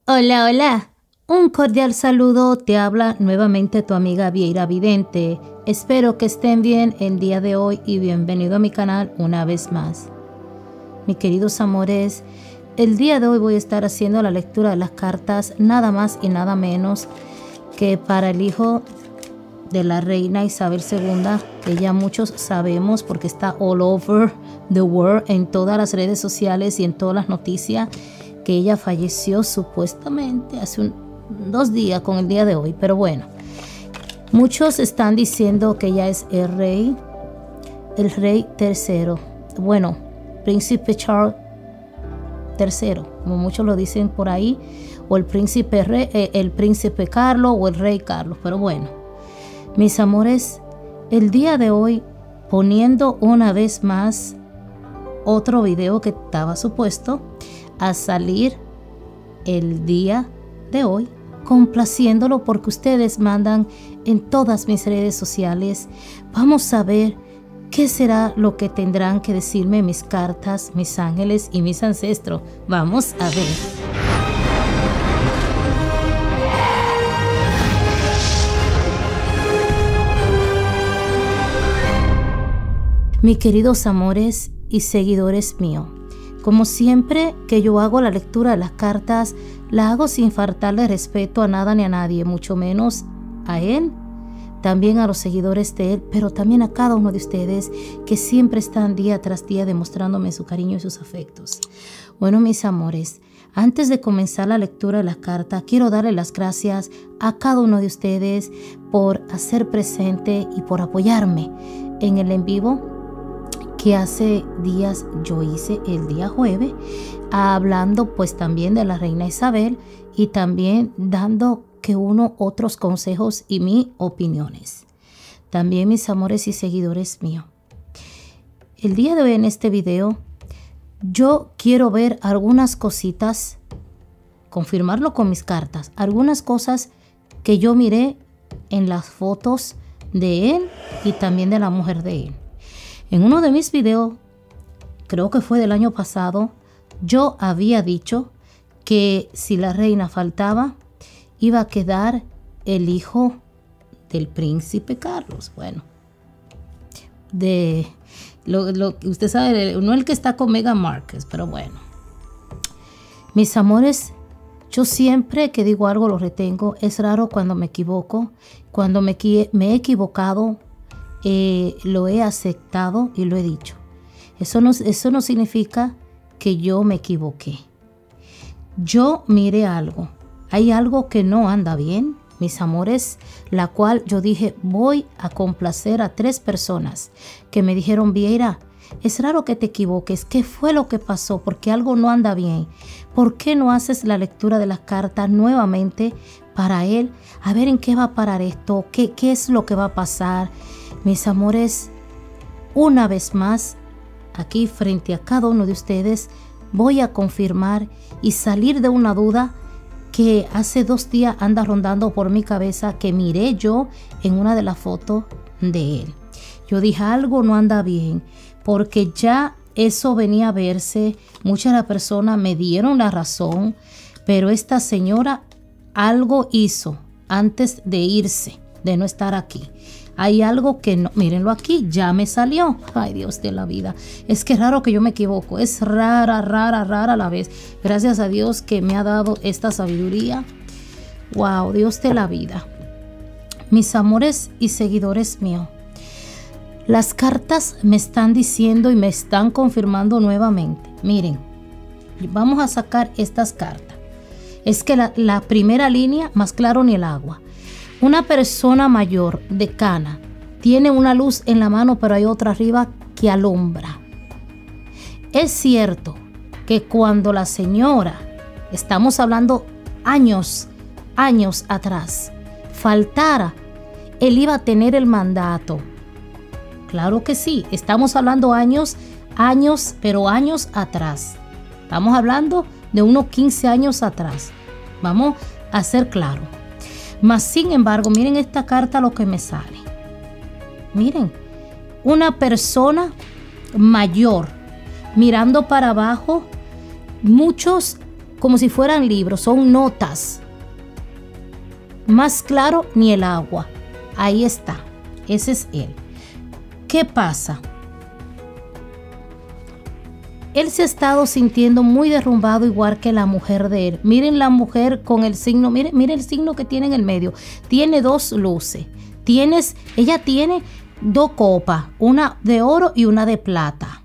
Hola, hola. Un cordial saludo, te habla nuevamente tu amiga Vieira Vidente. Espero que estén bien el día de hoy y bienvenido a mi canal una vez más. Mis queridos amores, el día de hoy voy a estar haciendo la lectura de las cartas nada más y nada menos que para el hijo de la reina Isabel II, que ya muchos sabemos porque está all over the world en todas las redes sociales y en todas las noticias, que ella falleció supuestamente hace 2 días con el día de hoy. Pero bueno, muchos están diciendo que ella es el rey III. Bueno, príncipe Charles III, como muchos lo dicen por ahí, o el príncipe Carlos o el rey Carlos. Pero bueno, mis amores, el día de hoy, poniendo una vez más otro video que estaba supuesto a salir el día de hoy, complaciéndolo porque ustedes mandan en todas mis redes sociales. Vamos a ver qué será lo que tendrán que decirme mis cartas, mis ángeles y mis ancestros. Vamos a ver. Mis queridos amores y seguidores míos, como siempre que yo hago la lectura de las cartas, la hago sin faltarle respeto a nada ni a nadie, mucho menos a él, también a los seguidores de él, pero también a cada uno de ustedes que siempre están día tras día demostrándome su cariño y sus afectos. Bueno, mis amores, antes de comenzar la lectura de las cartas, quiero darle las gracias a cada uno de ustedes por hacer presente y por apoyarme en el en vivo que hace días yo hice el día jueves, hablando pues también de la reina Isabel y también dando otros consejos y mis opiniones. También, mis amores y seguidores míos, el día de hoy en este video yo quiero ver algunas cositas, confirmarlo con mis cartas, algunas cosas que yo miré en las fotos de él y también de la mujer de él. En uno de mis videos, creo que fue del año pasado, yo había dicho que si la reina faltaba, iba a quedar el hijo del príncipe Carlos. Bueno, usted sabe, no el que está con Meghan Markle, pero bueno. Mis amores, yo siempre que digo algo lo retengo. Es raro cuando me equivoco. Cuando me he equivocado, lo he aceptado y lo he dicho. Eso no significa que yo me equivoqué. Yo miré algo. Hay algo que no anda bien, mis amores, la cual yo dije, voy a complacer a 3 personas que me dijeron, Vieira, es raro que te equivoques. ¿Qué fue lo que pasó? Porque algo no anda bien. ¿Por qué no haces la lectura de las cartas nuevamente para él? A ver en qué va a parar esto. ¿Qué es lo que va a pasar? Mis amores, una vez más, aquí frente a cada uno de ustedes, voy a confirmar y salir de una duda que hace 2 días anda rondando por mi cabeza, que miré yo en una de las fotos de él. Yo dije, algo no anda bien, porque ya eso venía a verse. Muchas de las personas me dieron la razón, pero esta señora algo hizo antes de irse, de no estar aquí. Hay algo que no, mírenlo aquí, ya me salió. Ay, Dios de la vida. Es que es raro que yo me equivoco. Es rara a la vez. Gracias a Dios que me ha dado esta sabiduría. Wow, Dios de la vida. Mis amores y seguidores míos, las cartas me están diciendo y me están confirmando nuevamente. Miren, vamos a sacar estas cartas. Es que la primera línea, más claro ni el agua. Una persona mayor de cana tiene una luz en la mano, pero hay otra arriba que alumbra. Es cierto que cuando la señora, estamos hablando años atrás, faltara, él iba a tener el mandato. Claro que sí, estamos hablando años atrás. Estamos hablando de unos 15 años atrás. Vamos a ser claros. Mas, sin embargo, miren esta carta lo que me sale. Miren, una persona mayor mirando para abajo. Muchos como si fueran libros, son notas. Más claro ni el agua. Ahí está, ese es él. ¿Qué pasa? Él se ha estado sintiendo muy derrumbado, igual que la mujer de él. Miren la mujer con el signo, miren el signo que tiene en el medio. Tiene dos luces. Ella tiene dos copas, una de oro y una de plata.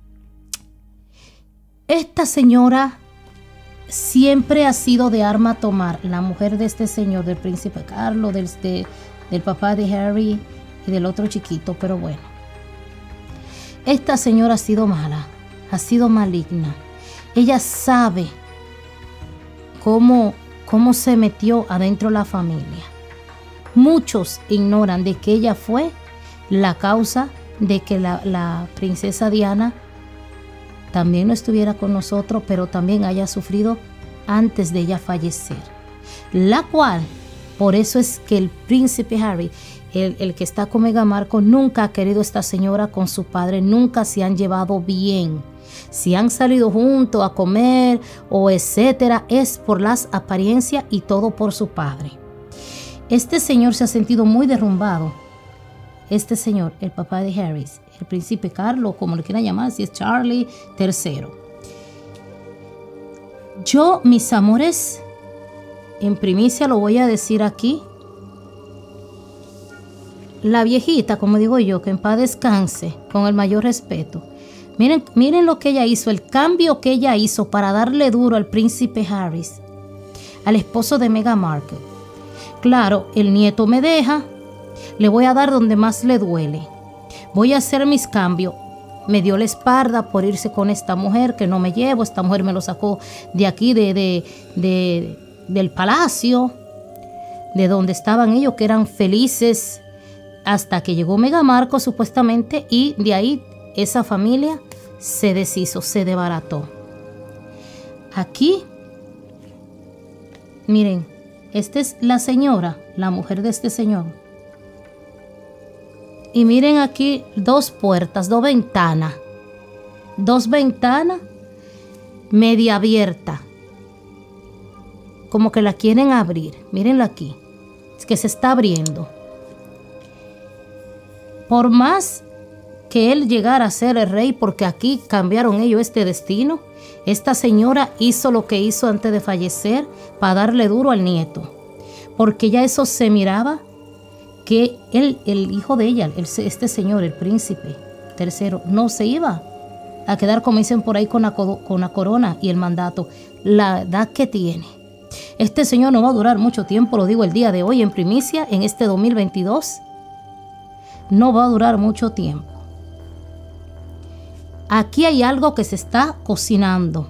Esta señora siempre ha sido de arma tomar, la mujer de este señor, del príncipe Carlos, del papá de Harry y del otro chiquito, pero bueno. Esta señora ha sido mala, ha sido maligna. Ella sabe cómo se metió adentro de la familia. Muchos ignoran de que ella fue la causa de que la princesa Diana también no estuviera con nosotros, pero también haya sufrido antes de ella fallecer. La cual, por eso es que el príncipe Harry, el que está con Meghan Markle, nunca ha querido a esta señora con su padre, nunca se han llevado bien. Si han salido juntos a comer o etcétera, es por las apariencias y todo por su padre. Este señor se ha sentido muy derrumbado. Este señor, el papá de Harry, el príncipe Carlos, como le quieran llamar, si es Charlie III. Yo, mis amores, en primicia lo voy a decir aquí. La viejita, como digo yo, que en paz descanse, con el mayor respeto. Miren lo que ella hizo, el cambio que ella hizo para darle duro al príncipe Harry, al esposo de Meghan Markle. Claro, el nieto me deja, le voy a dar donde más le duele. Voy a hacer mis cambios. Me dio la espalda por irse con esta mujer que no me llevo. Esta mujer me lo sacó de aquí, del palacio, de donde estaban ellos, que eran felices, hasta que llegó Meghan Markle supuestamente, y de ahí esa familia se deshizo, se desbarató. Aquí, miren, esta es la señora, la mujer de este señor. Y miren aquí dos puertas, dos ventanas media abiertas, como que la quieren abrir. Mírenla aquí, es que se está abriendo. Por más que él llegara a ser el rey, porque aquí cambiaron ellos este destino, esta señora hizo lo que hizo antes de fallecer para darle duro al nieto, porque ya eso se miraba, que el hijo de ella, este señor, el príncipe III, no se iba a quedar, como dicen por ahí, con la corona y el mandato, la edad que tiene. Este señor no va a durar mucho tiempo, lo digo el día de hoy en primicia, en este 2022. No va a durar mucho tiempo. Aquí hay algo que se está cocinando.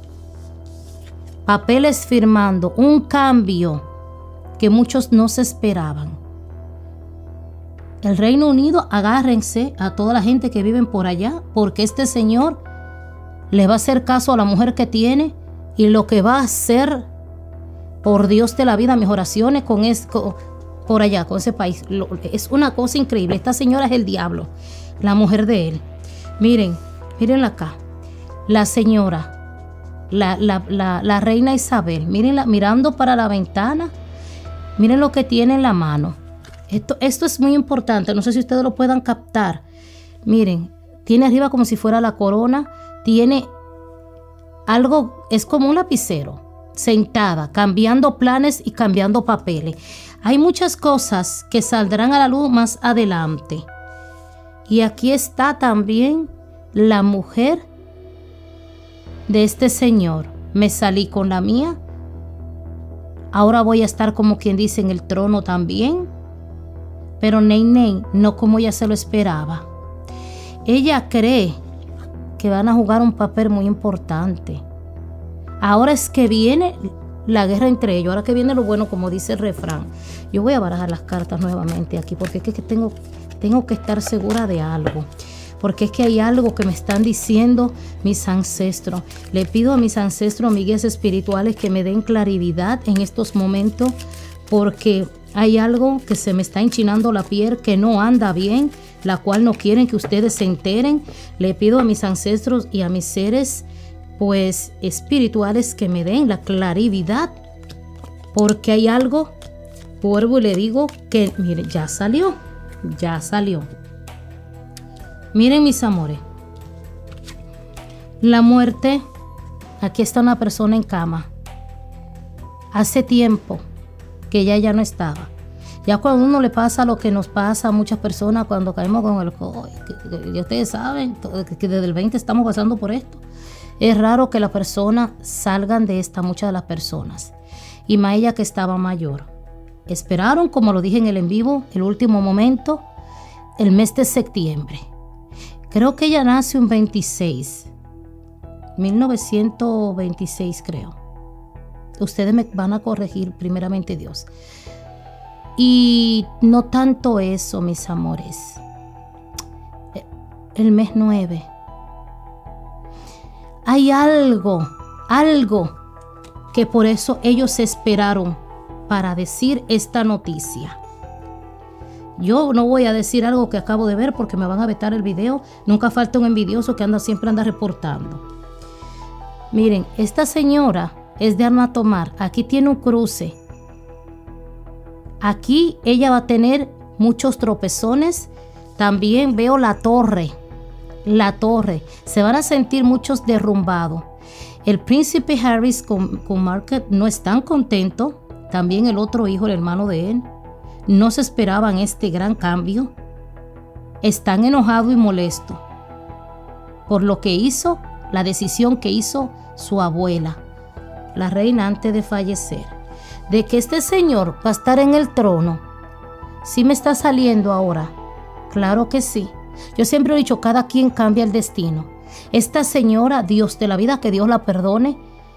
Papeles firmando, un cambio que muchos no se esperaban. El Reino Unido, agárrense a toda la gente que viven por allá, porque este señor le va a hacer caso a la mujer que tiene, y lo que va a hacer, por Dios de la vida, mis oraciones por allá, con ese país. Es una cosa increíble. Esta señora es el diablo, la mujer de él. Mírenla acá. La señora, la reina Isabel, mírenla mirando para la ventana. Miren lo que tiene en la mano. Esto es muy importante, no sé si ustedes lo puedan captar. Miren, tiene arriba como si fuera la corona, tiene algo, es como un lapicero, sentada, cambiando planes y cambiando papeles. Hay muchas cosas que saldrán a la luz más adelante. Y aquí está también la mujer de este señor. Me salí con la mía. Ahora voy a estar, como quien dice, en el trono también. Pero no como ella se lo esperaba. Ella cree que van a jugar un papel muy importante. Ahora es que viene la guerra entre ellos. Ahora que viene lo bueno, como dice el refrán. Yo voy a barajar las cartas nuevamente aquí, porque es que tengo que estar segura de algo. Porque es que hay algo que me están diciendo mis ancestros. Le pido a mis ancestros, mis guías espirituales, que me den claridad en estos momentos, porque hay algo que se me está enchinando la piel, que no anda bien, la cual no quieren que ustedes se enteren. Le pido a mis ancestros y a mis seres pues espirituales que me den la claridad, porque hay algo, vuelvo y le digo que, miren, ya salió. Miren, mis amores, la muerte, aquí está una persona en cama. Hace tiempo que ella ya no estaba. Ya cuando a uno le pasa lo que nos pasa a muchas personas cuando caemos con el COVID, que ustedes saben que desde el 20 estamos pasando por esto. Es raro que las personas salgan de esta, muchas de las personas. Y más ella que estaba mayor. Esperaron, como lo dije en el en vivo, el último momento, el mes de septiembre. Creo que ella nace un 1926 creo. Ustedes me van a corregir, primeramente Dios. Y no tanto eso, mis amores. El mes 9. Hay algo que por eso ellos esperaron para decir esta noticia. Yo no voy a decir algo que acabo de ver porque me van a vetar el video. Nunca falta un envidioso que siempre anda reportando. Miren, esta señora es de Alma Tomar. Aquí tiene un cruce. Aquí ella va a tener muchos tropezones. También veo la torre. Se van a sentir muchos derrumbados. El príncipe Harris con Margaret no están contentos. También el otro hijo, el hermano de él. No se esperaban este gran cambio. Están enojados y molestos por lo que hizo, la decisión que hizo su abuela, la reina, antes de fallecer. De que este señor va a estar en el trono. ¿Sí me está saliendo ahora? Claro que sí. Yo siempre he dicho, cada quien cambia el destino. Esta señora, Dios de la vida, que Dios la perdone,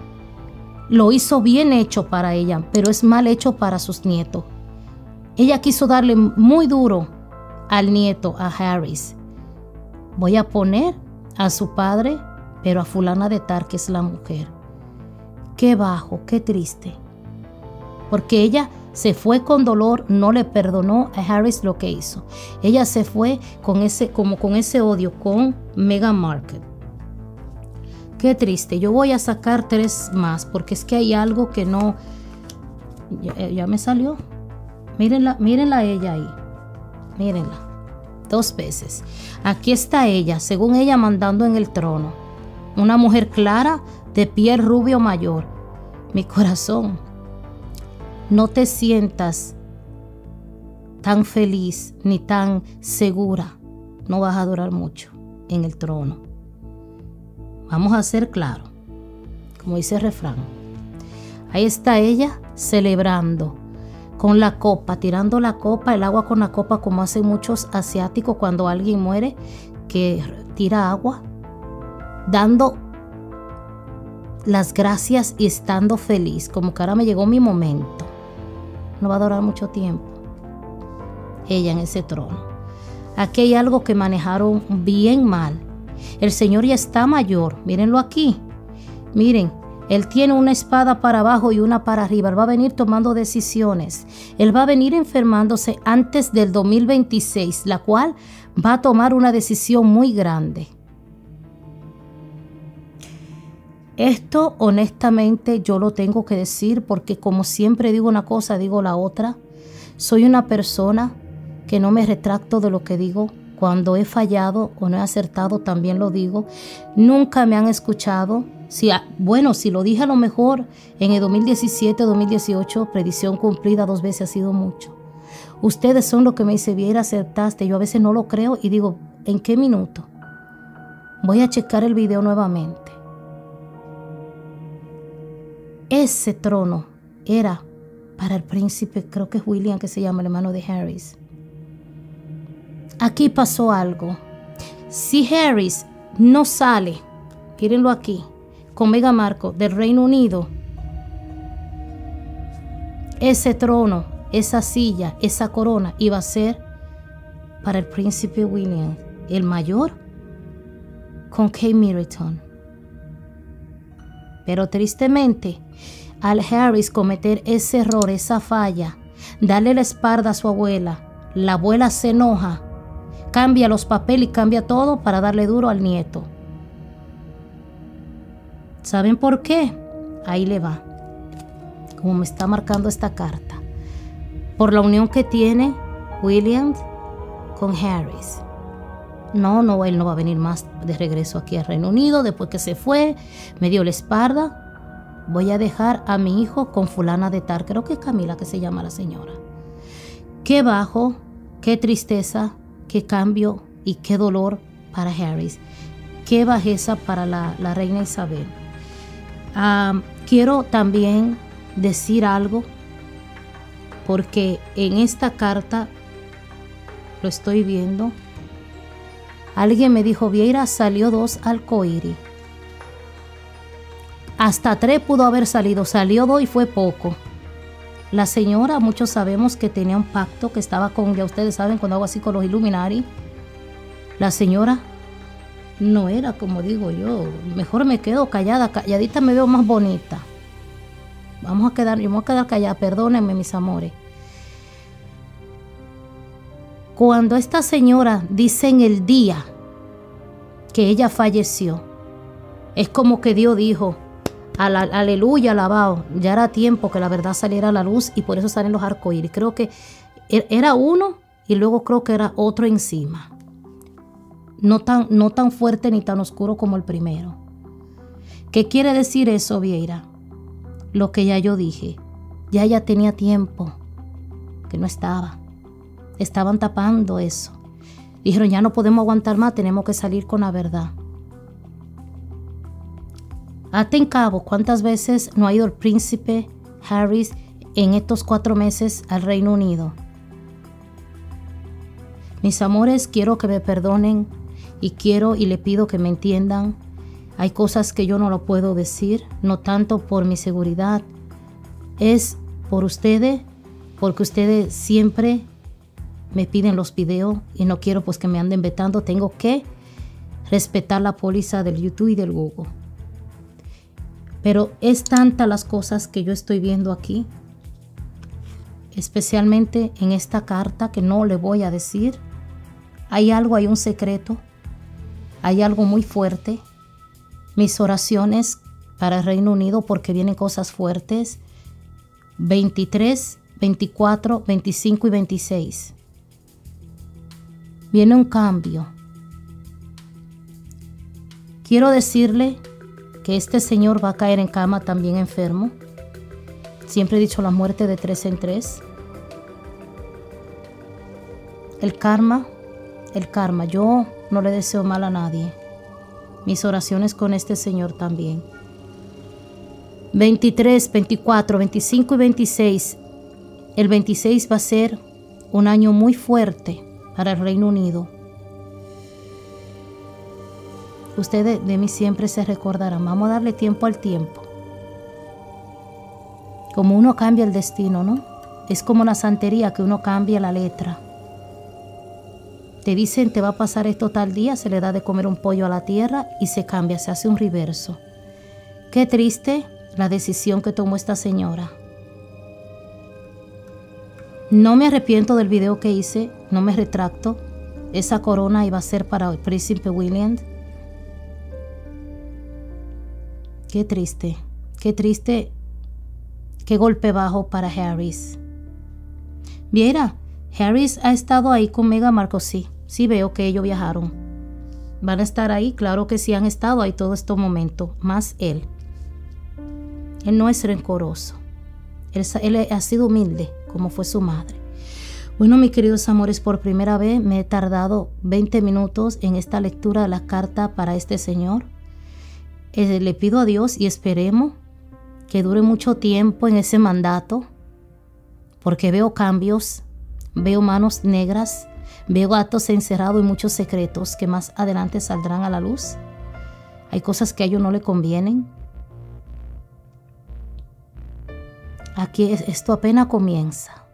lo hizo bien hecho para ella, pero es mal hecho para sus nietos. Ella quiso darle muy duro al nieto, a Harris. Voy a poner a su padre, pero a fulana de tal, que es la mujer. Qué bajo, qué triste. Porque ella se fue con dolor, no le perdonó a Harris lo que hizo. Ella se fue con ese odio con Meghan Markle. Qué triste. Yo voy a sacar 3 más porque es que hay algo que no... Ya me salió. Mírenla ella ahí. Mírenla. 2 veces. Aquí está ella, según ella, mandando en el trono. Una mujer clara, de piel rubio mayor. Mi corazón, no te sientas tan feliz ni tan segura. No vas a durar mucho en el trono. Vamos a ser claros, como dice el refrán. Ahí está ella celebrando con la copa, tirando la copa, el agua con la copa, como hacen muchos asiáticos cuando alguien muere, que tira agua, dando las gracias y estando feliz, como que ahora me llegó mi momento. No va a durar mucho tiempo ella en ese trono. Aquí hay algo que manejaron bien mal. El señor ya está mayor, mírenlo aquí. Miren, él tiene una espada para abajo y una para arriba. Él va a venir tomando decisiones. Él va a venir enfermándose antes del 2026, la cual va a tomar una decisión muy grande. Esto honestamente yo lo tengo que decir porque como siempre digo una cosa, digo la otra. Soy una persona que no me retracto de lo que digo. Cuando he fallado o no he acertado también lo digo. Nunca me han escuchado. Si lo dije a lo mejor en el 2017, 2018, predicción cumplida 2 veces ha sido mucho. Ustedes son los que me dicen, bien, acertaste. Yo a veces no lo creo y digo, ¿en qué minuto? Voy a checar el video nuevamente. Ese trono era para el príncipe, creo que es William, que se llama el hermano de Harris. Aquí pasó algo. Si Harris no sale, mírenlo aquí, con Meghan Markle del Reino Unido, ese trono, esa silla, esa corona iba a ser para el príncipe William, el mayor, con Kate Middleton. Pero tristemente, al Harris cometer ese error, esa falla, darle la espalda a su abuela, la abuela se enoja, cambia los papeles y cambia todo para darle duro al nieto. ¿Saben por qué? Ahí le va. Como me está marcando esta carta. Por la unión que tiene William con Harris. No, él no va a venir más de regreso aquí al Reino Unido. Después que se fue, me dio la espalda. Voy a dejar a mi hijo con fulana de tal. Creo que es Camila que se llama la señora. Qué bajo, qué tristeza, qué cambio y qué dolor para Harris. Qué bajeza para la reina Isabel. Quiero también decir algo, porque en esta carta lo estoy viendo. Alguien me dijo, Vieira, salió 2 arcoíris. Hasta 3 pudo haber salido, salió 2 y fue poco. La señora, muchos sabemos que tenía un pacto, que estaba con, ya ustedes saben, cuando hago así con los Illuminati. La señora no era como digo yo, mejor me quedo callada, calladita me veo más bonita. Yo me voy a quedar callada, perdónenme mis amores. Cuando esta señora dice en el día que ella falleció, es como que Dios dijo, aleluya, alabado, ya era tiempo que la verdad saliera a la luz y por eso salen los arcoíris. Creo que era uno y luego creo que era otro encima. No tan fuerte ni tan oscuro como el primero. ¿Qué quiere decir eso, Vieira? Lo que ya yo dije. Ya ella tenía tiempo que no estaba. Estaban tapando eso. Dijeron, ya no podemos aguantar más, tenemos que salir con la verdad. Ate en cabo, ¿cuántas veces no ha ido el príncipe Harris en estos 4 meses al Reino Unido? Mis amores, quiero que me perdonen y quiero y le pido que me entiendan. Hay cosas que yo no lo puedo decir, no tanto por mi seguridad, es por ustedes, porque ustedes siempre me piden los videos y no quiero pues que me anden vetando. Tengo que respetar la póliza del YouTube y del Google. Pero es tantas las cosas que yo estoy viendo aquí, especialmente en esta carta que no le voy a decir. Hay algo, hay un secreto, hay algo muy fuerte. Mis oraciones para el Reino Unido porque vienen cosas fuertes. 23, 24, 25 y 26. Viene un cambio. Quiero decirle que este señor va a caer en cama también enfermo. Siempre he dicho la muerte de 3 en 3. El karma, yo no le deseo mal a nadie. Mis oraciones con este señor también. 23, 24, 25 y 26. El 26 va a ser un año muy fuerte para el Reino Unido. Ustedes de mí siempre se recordarán. Vamos a darle tiempo al tiempo. Como uno cambia el destino, ¿no? Es como la santería, que uno cambia la letra. Te dicen, te va a pasar esto tal día, se le da de comer un pollo a la tierra y se cambia, se hace un reverso. Qué triste la decisión que tomó esta señora. No me arrepiento del video que hice, no me retracto. Esa corona iba a ser para el príncipe William. Qué triste, qué golpe bajo para Harris. Viera, Harris ha estado ahí con Meghan Markle, sí veo que ellos viajaron. Van a estar ahí, claro que sí han estado ahí todo este momento, más él. Él no es rencoroso, él ha sido humilde como fue su madre. Bueno, mis queridos amores, por primera vez me he tardado 20 minutos en esta lectura de la carta para este señor. Le pido a Dios y esperemos que dure mucho tiempo en ese mandato, porque veo cambios, veo manos negras, veo gatos encerrados y muchos secretos que más adelante saldrán a la luz. Hay cosas que a ellos no le convienen. Aquí esto apenas comienza.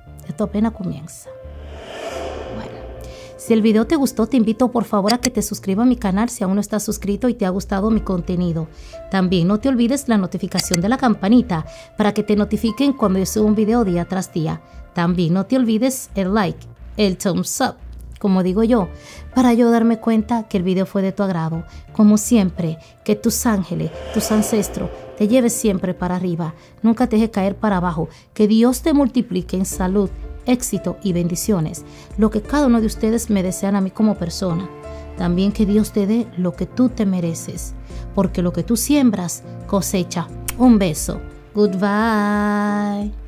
Bueno, si el video te gustó, te invito por favor a que te suscribas a mi canal si aún no estás suscrito y te ha gustado mi contenido. También no te olvides la notificación de la campanita para que te notifiquen cuando yo subo un video día tras día. También no te olvides el like, el thumbs up como digo yo, para yo darme cuenta que el video fue de tu agrado. Como siempre, que tus ángeles, tus ancestros, te lleves siempre para arriba, nunca te deje caer para abajo, que Dios te multiplique en salud, éxito y bendiciones, lo que cada uno de ustedes me desean a mí como persona. También que Dios te dé lo que tú te mereces, porque lo que tú siembras, cosecha. Un beso. Goodbye.